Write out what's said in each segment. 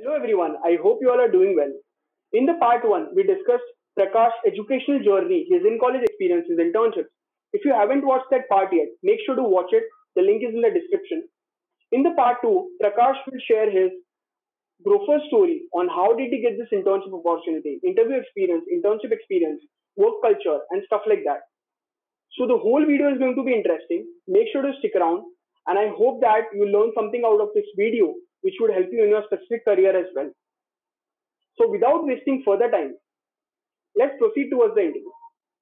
Hello everyone, I hope you all are doing well. In the part 1, we discussed Prakash's educational journey, his in-college experiences, internships. If you haven't watched that part yet, make sure to watch it. The link is in the description. In the part 2, Prakash will share his Grofers story on how did he get this internship opportunity, interview experience, internship experience, work culture, and stuff like that. So the whole video is going to be interesting. Make sure to stick around, and I hope that you learn something out of this video, which would help you in your specific career as well. So without wasting further time, let's proceed towards the interview.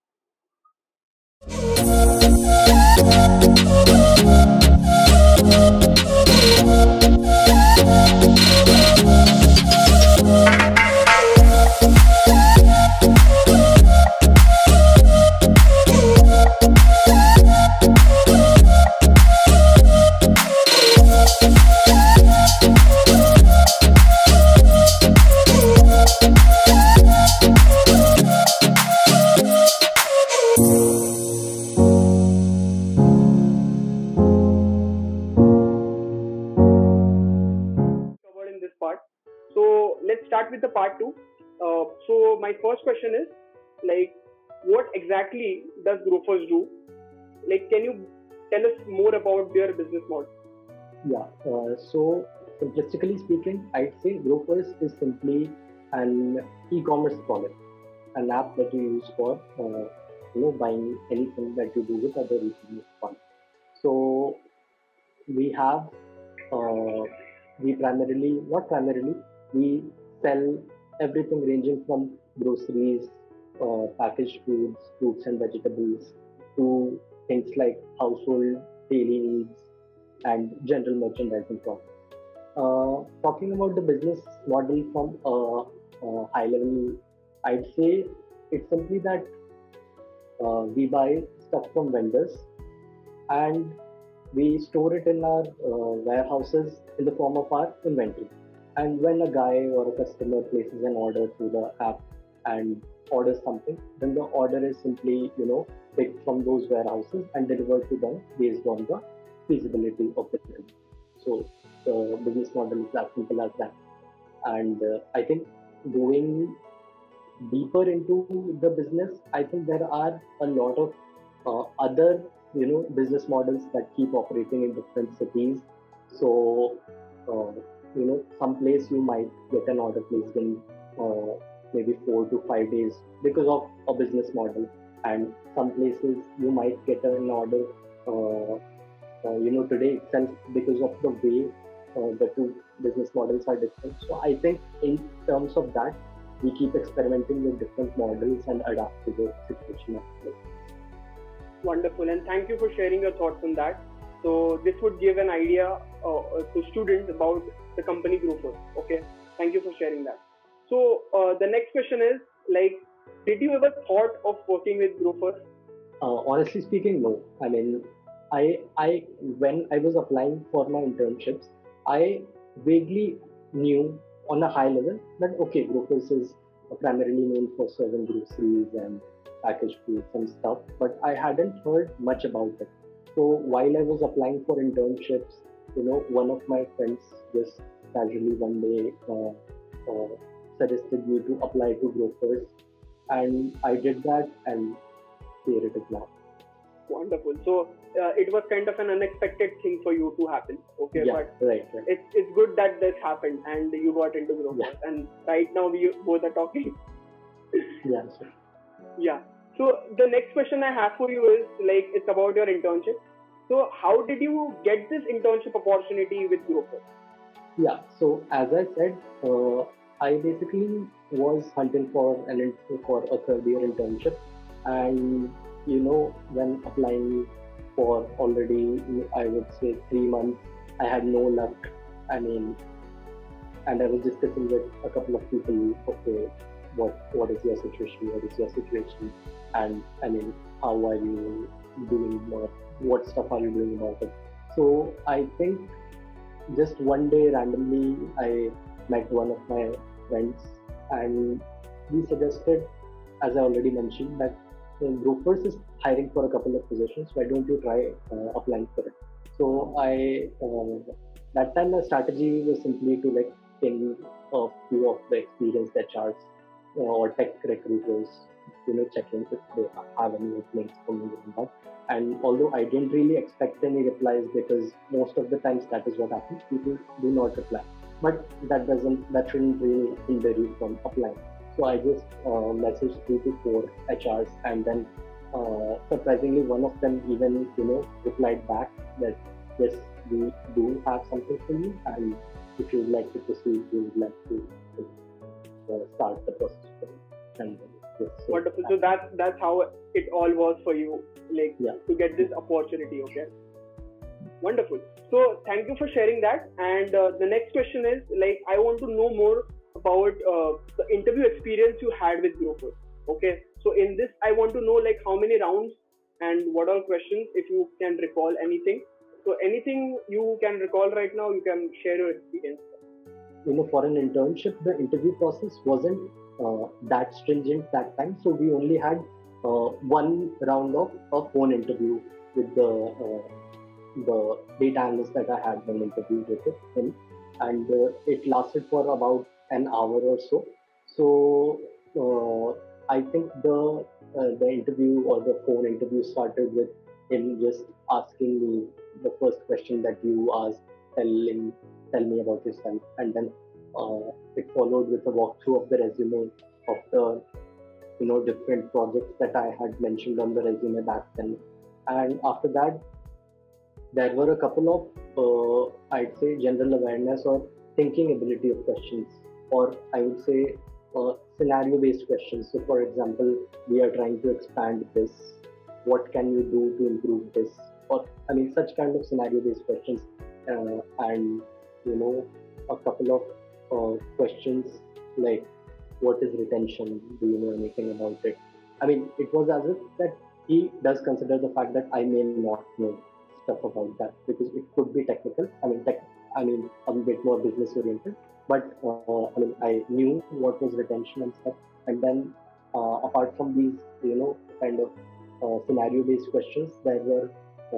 Covered in this part. So let's start with the part 2. So my first question is like, what exactly does Grofers do? Like, can you tell us more about their business model? Yeah, so simplistically speaking, I'd say Grofers is simply an e-commerce product, an app that you use for buying anything that you do with other e-commerce products. So we have we primarily, not primarily, we sell everything ranging from groceries, packaged foods, fruits and vegetables, to things like household daily needs and general merchandising products. Talking about the business model from a high level, I'd say it's simply that we buy stuff from vendors and we store it in our warehouses in the form of our inventory. And when a guy or a customer places an order through the app and orders something, then the order is simply, picked from those warehouses and delivered to them based on the feasibility of the delivery. So the business model is as simple as that. And I think going deeper into the business, I think there are a lot of other business models that keep operating in different cities. So some place you might get an order placed in maybe 4 to 5 days because of a business model, and some places you might get an order today itself because of the way the two business models are different. So I think in terms of that, we keep experimenting with different models and adapt to the situation. Wonderful, and thank you for sharing your thoughts on that. So this would give an idea to students about the company Grofers. Okay, thank you for sharing that. So the next question is like, did you ever thought of working with Grofers? Honestly speaking, no. I mean, I when I was applying for my internships, I vaguely knew on a high level that okay, Grofers is primarily known for serving groceries and packaged foods and stuff, but I hadn't heard much about it. So while I was applying for internships, one of my friends just casually one day suggested me to apply to Grofers, and I did that, and here it is now. Wonderful. So it was kind of an unexpected thing for you to happen. Okay, Yeah, but right. it's good that this happened and you got into Grofers. Yeah. And right now we both are talking. Yeah, sure. Yeah. So the next question I have for you is like, it's about your internship. So how did you get this internship opportunity with Grofers? Yeah, so as I said, I basically was hunting for a third year internship, and when applying for already, I would say 3 months, I had no luck. I mean, and I was discussing with a couple of people. Okay, what is your situation? What is your situation? And I mean, how are you doing? What stuff are you doing about it? So I think just one day randomly I met one of my friends, and he suggested, as I already mentioned, that Grofers is hiring for a couple of positions. Why don't you try applying for it? So I that time my strategy was simply to ping a few of the experienced HRs or tech recruiters, checking if they have any openings for me and that. And although I didn't really expect any replies because most of the times that is what happens, people do not reply. But that shouldn't really hinder you from applying. So I just messaged 3 to 4 HRs, and then surprisingly, one of them even replied back that yes, we do have something for you, and if you would like to proceed, we would like to start the process for you. And yes, wonderful. So that's how it all was for you, like to get this opportunity. Okay, wonderful. So thank you for sharing that. And the next question is, like, I want to know more about the interview experience you had with Grofers. Okay, so in this, I want to know like how many rounds and what all questions, if you can recall anything. So anything you can recall right now, you can share your experience. For an internship, the interview process wasn't that stringent that time. So we only had one round of a phone interview with the data analyst that I had an interview with him, and it lasted for about an hour or so. So I think the interview or the phone interview started with him just asking me the first question that you asked, tell me about yourself, and then it followed with a walkthrough of the resume of the different projects that I had mentioned on the resume back then. And after that, there were a couple of I'd say general awareness or thinking ability of questions, or I would say scenario based questions. So for example, we are trying to expand this, what can you do to improve this, or such kind of scenario based questions. And a couple of questions like, what is retention, do you know anything about it? It was as if that he does consider the fact that I may not know stuff about that, because it could be technical. A bit more business oriented, but I knew what was retention and stuff. And then apart from these kind of scenario based questions, there were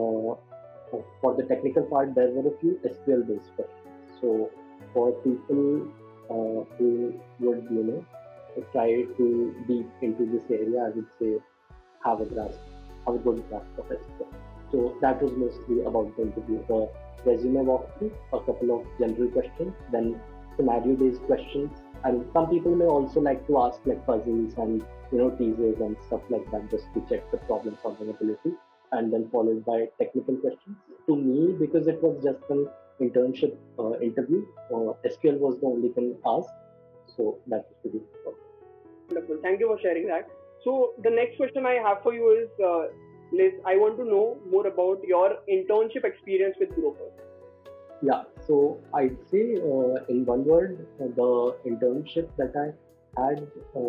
for the technical part, there were a few SQL based questions. So for people who would try to deep into this area, I would say have a good grasp of SQL. So that was mostly about the interview. The resume walkthrough, a couple of general questions, then scenario based questions. Some people may also like to ask like puzzles and teasers and stuff like that, just to check the problem solving ability, and then followed by technical questions. To me, because it was just an internship interview, SQL was the only thing asked, so that was pretty wonderful. Thank you for sharing that. So the next question I have for you is, Liz, I want to know more about your internship experience with Grofers. Yeah, so I'd say in one word, the internship that I had,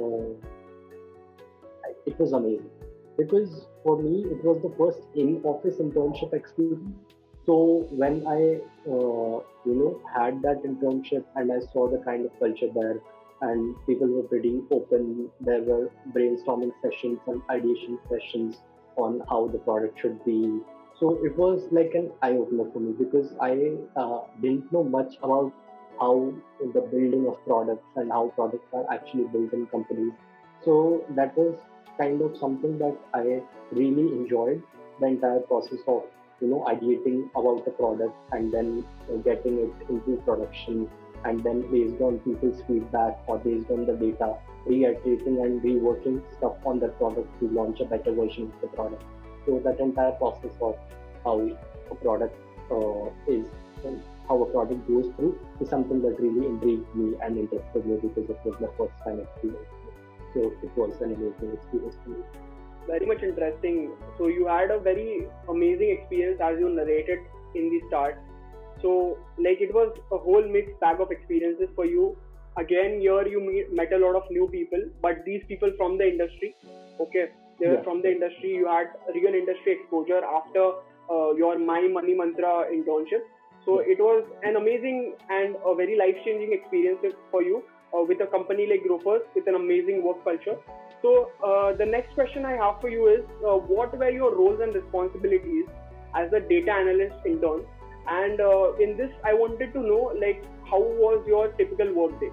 it was amazing, because for me it was the first in-office internship experience. So when I had that internship and I saw the kind of culture there, and people were pretty open, there were brainstorming sessions and ideation sessions on how the product should be. So it was like an eye-opener for me, because I didn't know much about how the building of products and how products are actually built in companies. So that was kind of something that I really enjoyed, the entire process of ideating about the product and then getting it into production, and then based on people's feedback or based on the data, reiterating and reworking stuff on the product to launch a better version of the product. So that entire process of how a product is, how a product goes through, is something that really intrigued me and interested me, because it was my first time experience. So it was an amazing experience for me. Very much interesting. So you had a very amazing experience, as you narrated in the start. So like it was a whole mixed bag of experiences for you. Again, here you met a lot of new people, but these people from the industry. Okay, they were from the industry. You had real industry exposure after your My Money Mantra internship. So it was an amazing and a very life-changing experience for you with a company like Grofers with an amazing work culture. So the next question I have for you is, what were your roles and responsibilities as a data analyst intern, And in this, I wanted to know, like, how was your typical work day?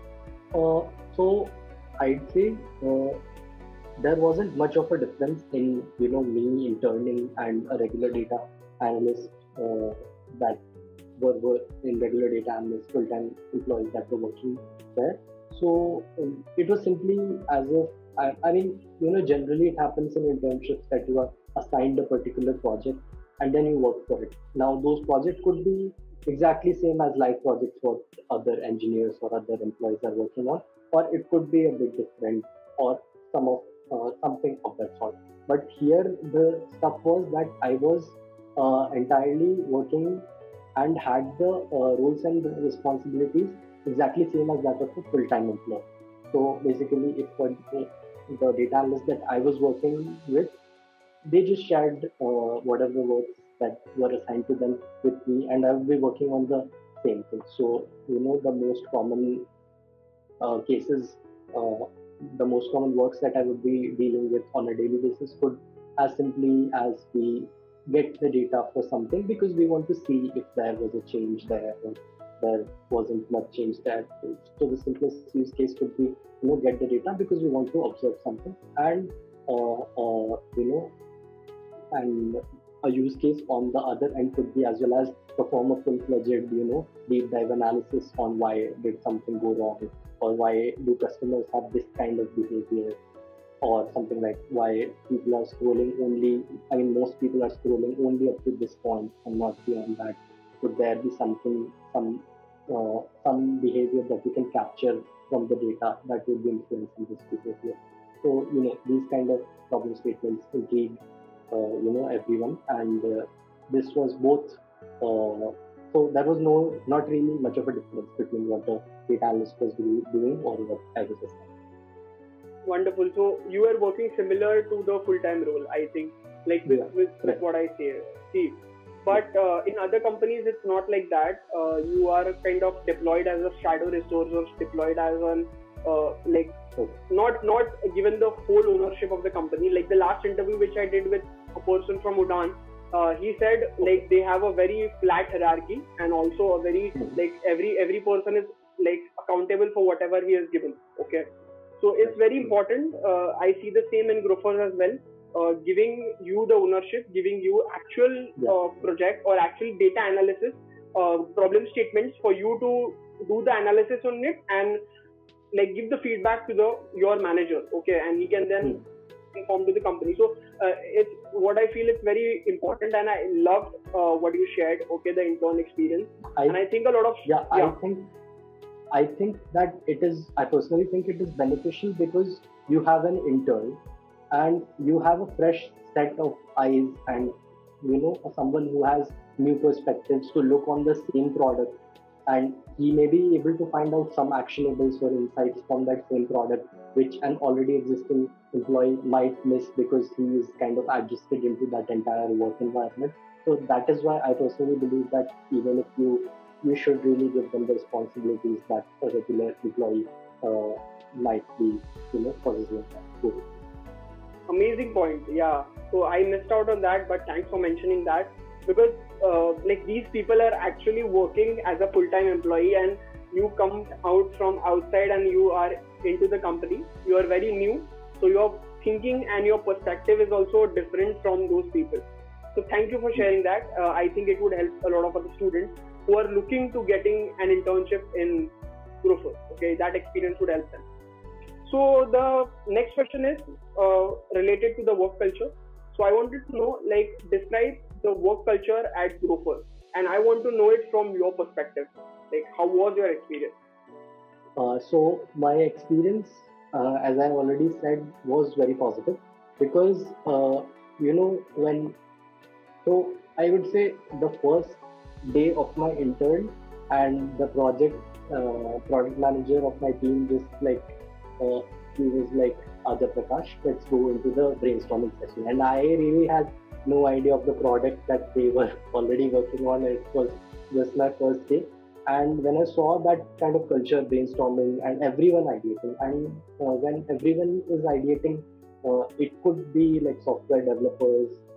So I'd say there wasn't much of a difference in me interning and a regular data analyst that were in regular data analyst full-time employees that were working there. So it was simply as if I mean generally it happens in internships that you are assigned a particular project and then you work for it. Now those projects could be exactly same as live projects what other engineers or other employees are working on, or it could be a bit different or some of something of that sort. But here the stuff was that I was entirely working and had the roles and responsibilities exactly same as that of a full-time employee. So basically, if the data analyst that I was working with, they just shared whatever works that were assigned to them with me, and I would be working on the same thing. So the most common cases, uh, the most common works that I would be dealing with on a daily basis could as simply as we get the data for something because we want to see if there was a change there or there wasn't much change there. So the simplest use case could be get the data because we want to observe something, and you know and a use case on the other end could be as well as perform a full-fledged, deep dive analysis on why did something go wrong, or why do customers have this kind of behavior, or something like why people are scrolling only. I mean, most people are scrolling only up to this point and not beyond that. Could there be something, some behavior that we can capture from the data that would be influencing this behavior? So these kind of problem statements intrigue everyone, and this was both so there was not really much of a difference between what a data analyst was doing or what I was assigned. Wonderful. So you are working similar to the full-time role, I think, like Yeah, with correct. what I say. See, Yeah. but in other companies, it's not like that. You are kind of deployed as a shadow resource or deployed as an like So, not given the whole ownership of the company. Like the last interview which I did with a person from Udan, he said okay. like they have a very flat hierarchy and also a very Mhm. like every person is like accountable for whatever he is given. Okay, so it's Right. very Mhm. important. I see the same in Grofers as well. Giving you the ownership, giving you actual Yeah. project or actual data analysis, problem statements for you to do the analysis on it and like give the feedback to the your manager, okay, and he can then Mhm. inform to the company. So it's what I feel it's very important, and I loved what you shared, okay, the intern experience. I And I think a lot of yeah, yeah. I think that it is. I personally think it is beneficial because you have an intern and you have a fresh set of eyes and someone who has new perspectives to look on the same product, and he may be able to find out some actionables or insights from that same product which an already existing employee might miss because he is kind of adjusted into that entire work environment. So that is why I personally believe that even if you should really give them the responsibilities that a regular employee uh, might be possessing. So, Amazing point. Yeah. So I missed out on that, but thanks for mentioning that because like these people are actually working as a full-time employee, and you come out from outside and you are into the company. You are very new, so your thinking and your perspective is also different from those people. So thank you for sharing that. I think it would help a lot of other students who are looking to getting an internship in Grofers. Okay, that experience would help them. So the next question is related to the work culture. So I wanted to know, like, describe the work culture at Grofers, and I want to know it from your perspective. Like, how was your experience? so my experience, as I already said, was very positive because when so I would say the first day of my intern and the product manager of my team just like uh, he was like, Aja Prakash, let's go into the brainstorming session. And I really had no idea of the product that they were already working on. It was just my first day. And when I saw that kind of culture, brainstorming, and everyone ideating, and when everyone is ideating, it could be like software developers,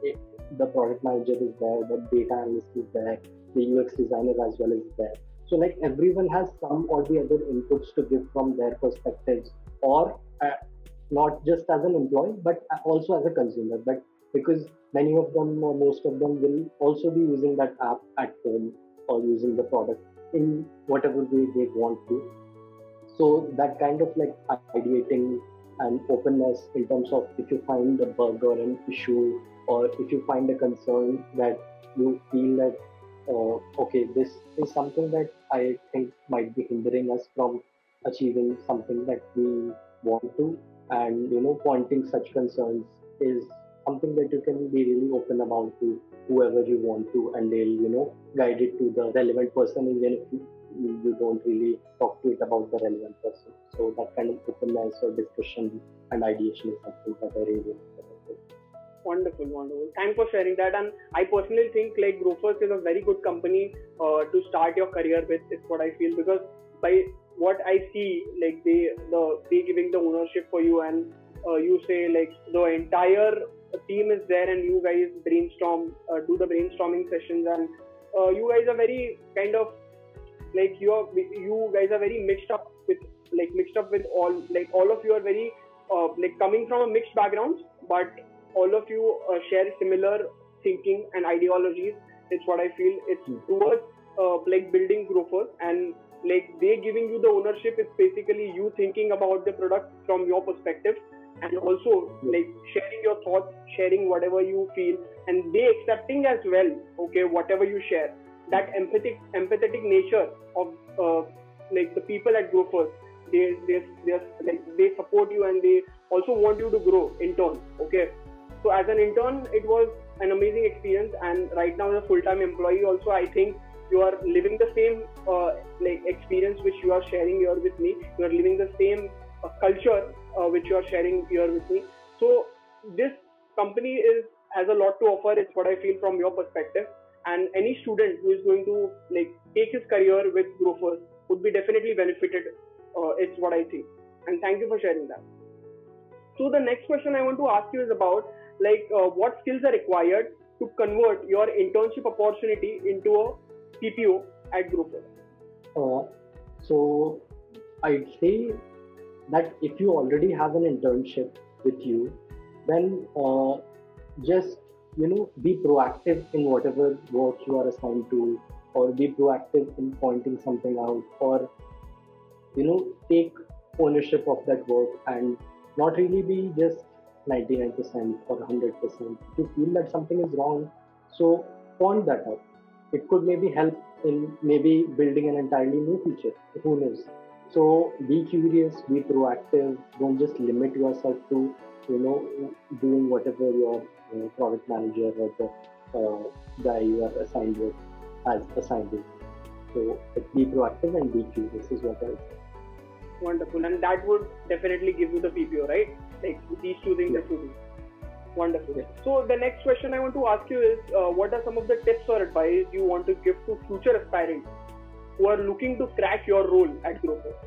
the product manager is there, the data analyst is there, the UX designer as well is there. So like everyone has some or the other inputs to give from their perspectives, or not just as an employee but also as a consumer. But because many of them or most of them will also be using that app at home or using the product in whatever way they want to. So that kind of like ideating and openness in terms of if you find a bug or an issue, or if you find a concern that you feel that okay, this is something that I think might be hindering us from achieving something that we want to, and pointing such concerns is something that you can be really open about to whoever you want to, and they'll guide it to the relevant person, even if you don't really talk to it about the relevant person. So that kind of openness or discussion and ideation is something that I really like. Wonderful, wonderful. Thanks for sharing that. And I personally think like Grofers is a very good company to start your career with. Is what I feel, because by what I see, like they giving the ownership for you, and you say like the entire team is there, and you guys brainstorm, do the brainstorming sessions, and you guys are very kind of like you guys are very mixed up with all of you are very like coming from a mixed backgrounds, but all of you share similar thinking and ideologies. It's what I feel. It's towards like building Grofers, and like they giving you the ownership. It's basically you thinking about the product from your perspective, and also like sharing your thoughts, sharing whatever you feel, and they accepting as well. Okay, whatever you share, that empathetic nature of like the people at Grofers, they support you, and they also want you to grow in turn. Okay, so as an intern, it was an amazing experience, and right now as a full-time employee, also I think you are living the same like experience which you are sharing here with me. You are living the same culture which you are sharing here with me. So this company has a lot to offer. It's what I feel from your perspective, and any student who is going to like take his career with Grofers would be definitely benefited. It's what I think, and thank you for sharing that. So the next question I want to ask you is about like what skills are required to convert your internship opportunity into a PPO at Grofers. So I'd say that if you already have an internship with you, then just be proactive in whatever work you are assigned to, or be proactive in pointing something out, or take ownership of that work, and not really be just 99% or 100%. If you feel that something is wrong, so point that out. It could maybe help in maybe building an entirely new feature. Who knows? So be curious, be proactive. Don't just limit yourself to doing whatever your product manager or the guy you are assigned with has assigned you. So be proactive and be curious is what I would say. Wonderful, and that would definitely give you the PPO, right? Like these two things that you do. Wonderful. Yeah. So the next question I want to ask you is, what are some of the tips or advice you want to give to future aspirants who are looking to crack your role at Grofers?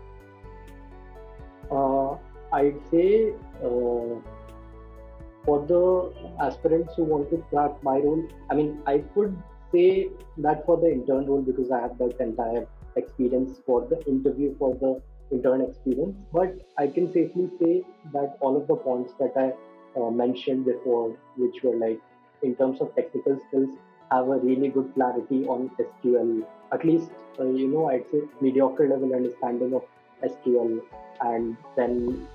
I'd say for the aspirants who want to crack my role, I mean, I could say that for the intern role because I have that entire experience for the interview for the intern experience, but I can safely say that all of the points that I mentioned before, which were like in terms of technical skills, have a really good clarity on SQL. At least, I'd say mediocre level understanding of SQL, and then,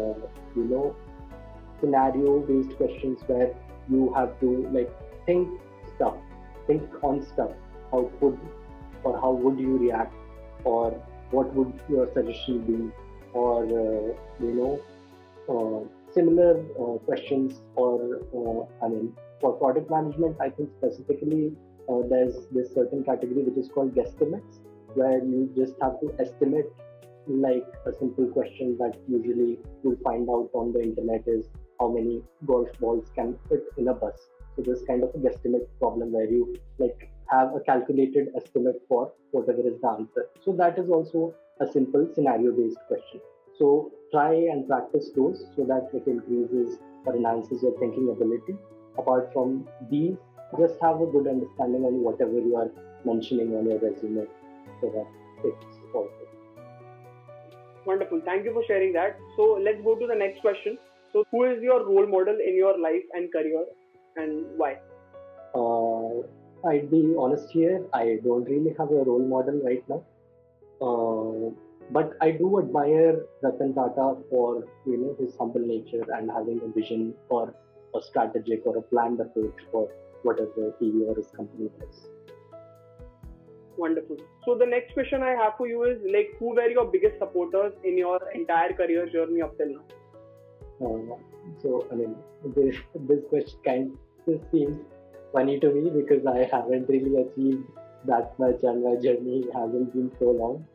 scenario-based questions where you have to like think stuff, think on stuff. How could or how would you react, or what would your suggestion be, or similar questions, or I mean, for product management, I think specifically there's this certain category which is called guesstimates, where you just have to estimate like a simple question that usually you'll find out on the internet is how many golf balls can fit in a bus. So this kind of a guesstimate problem where you like have a calculated estimate for whatever is the answer. So that is also a simple scenario-based question. So try and practice those so that it increases or enhances your thinking ability. apart from these, just have a good understanding on whatever you are mentioning on your resume, so that it's all good. Wonderful. Thank you for sharing that. So let's go to the next question. So who is your role model in your life and career, and why? I'd be honest here, I don't really have a role model right now. Uh, but I do admire Ratan Tata for his humble nature and having a vision or a strategic or a planned approach for whatever he or his company does. Wonderful. So the next question I have for you is like, who were your biggest supporters in your entire career journey up till now? So I mean, this question this seems funny to me because I haven't really achieved that much, and my journey hasn't been so long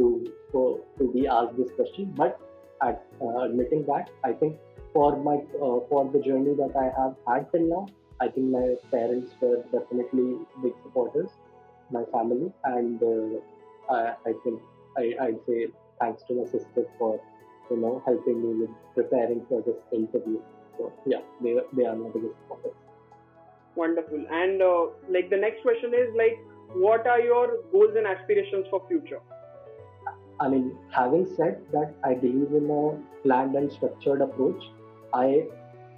to be asked this question. But admitting that, I think for the journey that I have had till now, I think my parents were definitely big supporters, my family, and I think I'd say thanks to my sister for helping me with preparing for this interview. So yeah, they are my biggest supporters. Wonderful. And like the next question is like, what are your goals and aspirations for future? I mean, having said that, I believe in a planned and structured approach. I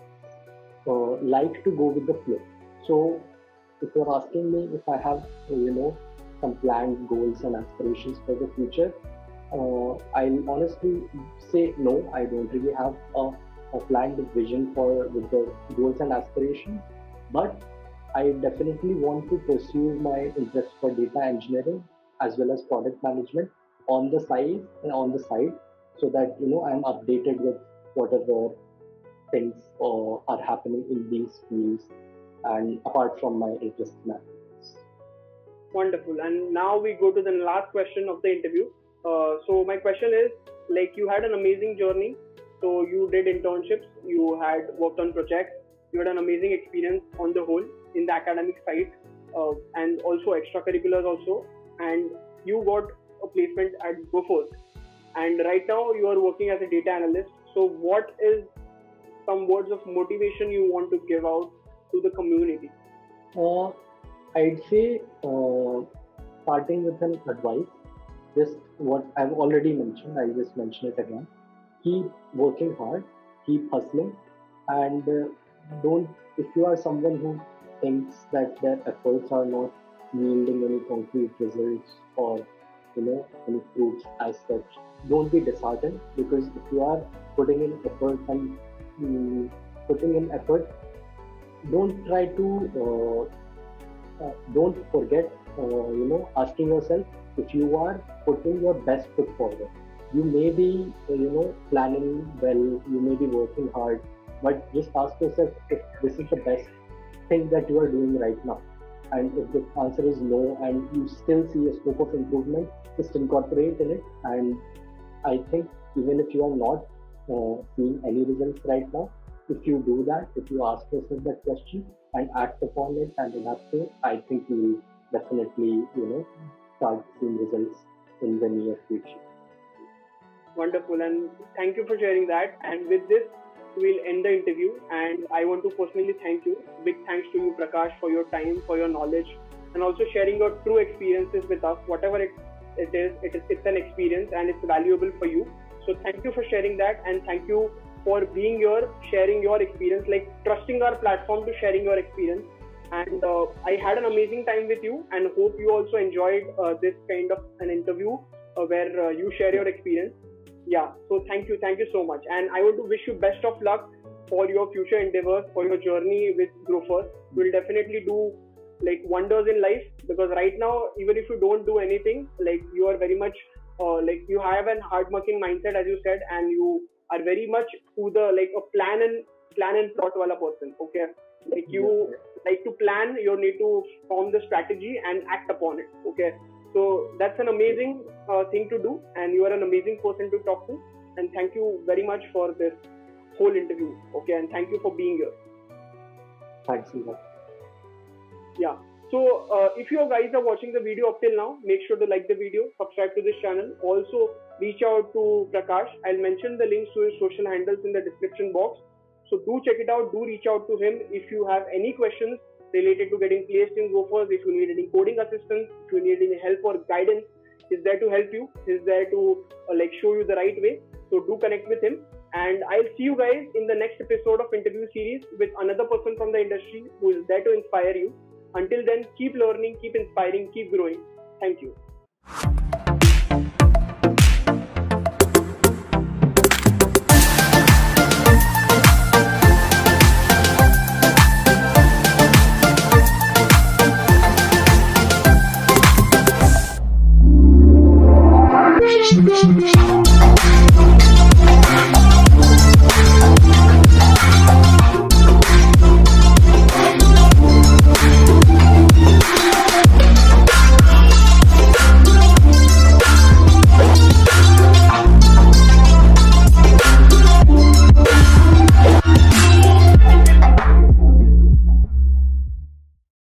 like to go with the flow. So, if you're asking me if I have, some planned goals and aspirations for the future, I'll honestly say no. I don't really have a planned vision for with the goals and aspirations, but I definitely want to pursue my interest for data engineering as well as product management on the side, so that I'm updated with whatever things are happening in these fields, and apart from my interest in athletics. Wonderful. And now we go to the last question of the interview. So my question is like, you had an amazing journey. So you did internships, you had worked on projects, you had an amazing experience on the whole in the academic side, and also extracurriculars also, and you got a placement at Grofers. And right now you are working as a data analyst. So what is some words of motivation you want to give out to the community? Uh, I'd say, starting with an advice, just what I've already mentioned, I'll just mention it again. Keep working hard, keep hustling, and don't, if you are someone who thinks that their efforts are not yielding any concrete results or any fruits as such, don't be disheartened, because if you are putting in effort and putting in effort, don't try to don't forget asking yourself, if you are putting your best foot forward, you may be planning well, you may be working hard, but just ask yourself if this is the best thing that you are doing right now. And if the answer is no and you still see a scope of improvement, just incorporate in it. And I think even if you are not seeing any results right now, if you do that, if you ask yourself that question and act upon it and enact it, I think you will definitely, start seeing results in the near future. Wonderful, and thank you for sharing that. And with this, we'll end the interview. And I want to personally thank you. Big thanks to you, Prakash, for your time, for your knowledge, and also sharing your true experiences with us. Whatever it's an experience and it's valuable for you. So thank you for sharing that, and thank you for being here, sharing your experience, like trusting our platform to sharing your experience. And I had an amazing time with you, and hope you also enjoyed this kind of an interview where you share your experience. Yeah, so thank you so much, and I want to wish you best of luck for your future endeavors, for your journey with Grofers. You will definitely do like wonders in life, because right now, even if you don't do anything, like you are very much like you have an hard working mindset, as you said, and you are very much to the like a plan and plot wala person. Okay, like you like to plan, you need to form the strategy and act upon it. Okay, so that's an amazing thing to do, and you are an amazing person to talk to. And thank you very much for this whole interview. Okay, and thank you for being here. Thanks a lot. Yeah. So if you guys are watching the video up till now, make sure to like the video, subscribe to this channel. Also reach out to Prakash. I'll mention the links to his social handles in the description box. So do check it out. Do reach out to him if you have any questions related to getting placed in Grofers. If you need any coding assistance, if you need any help or guidance, he's there to help you. He's there to show you the right way. So do connect with him. And I'll see you guys in the next episode of interview series with another person from the industry who is there to inspire you. Until then, keep learning, keep inspiring, keep growing. Thank you. Sricity.